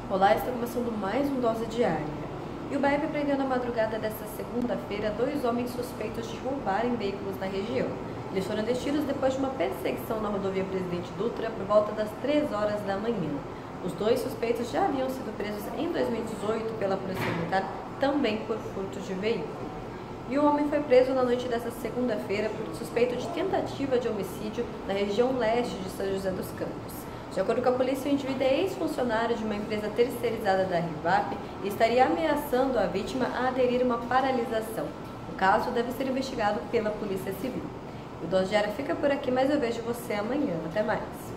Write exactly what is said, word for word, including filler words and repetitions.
Olá, está começando mais um Dose Diária. E o B A E P prendeu na madrugada desta segunda-feira dois homens suspeitos de roubarem veículos na região. Eles foram detidos depois de uma perseguição na rodovia Presidente Dutra por volta das três horas da manhã. Os dois suspeitos já haviam sido presos em dois mil e dezoito pela Polícia Militar, também por furto de veículo. E o homem foi preso na noite desta segunda-feira por suspeito de tentativa de homicídio na região leste de São José dos Campos. De acordo com a polícia, o indivíduo é ex-funcionário de uma empresa terceirizada da Rivap e estaria ameaçando a vítima a aderir a uma paralisação. O caso deve ser investigado pela Polícia Civil. O Dose Diária fica por aqui, mas eu vejo você amanhã. Até mais!